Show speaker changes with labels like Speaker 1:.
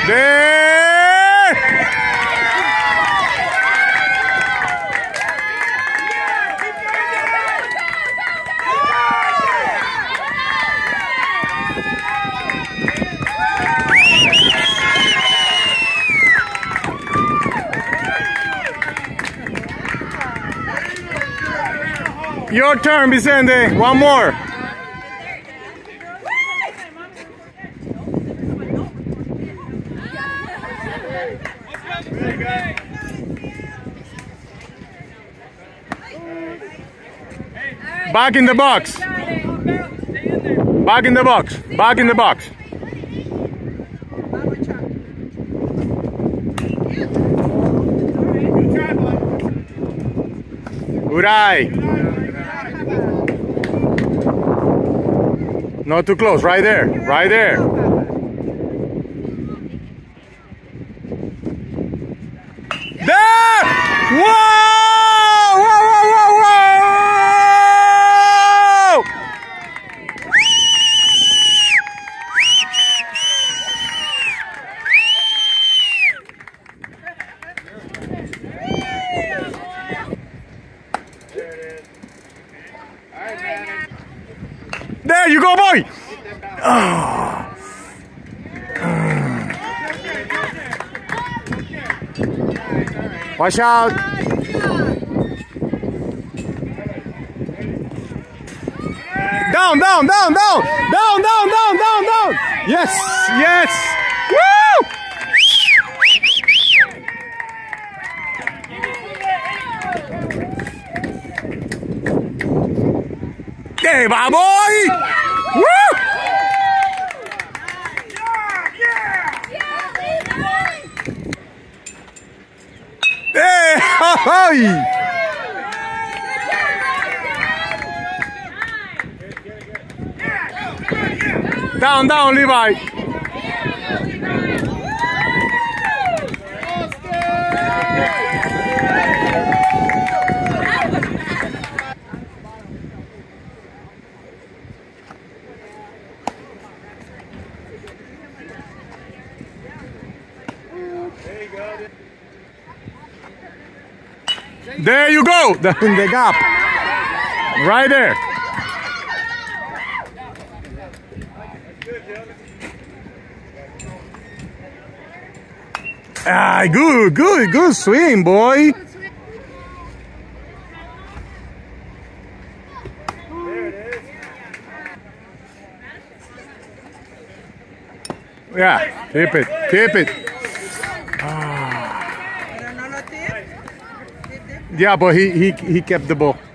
Speaker 1: There! Your turn, Vicente. One more. Back in the box. Back in the box. Back in the box. Uray. Not too close. Right there. Right there. There! Whoa! There you go, boy! Oh. Watch out! Down, down, down, down! Down, down, down, down, down! Yes, yes! Woo! There, my boy! Woo! Hey! Down, down, Levi. There you go, in the gap, right there. Ah, good, good, good swing, boy. Yeah, keep it, keep it. Ah. Yeah, but he kept the ball.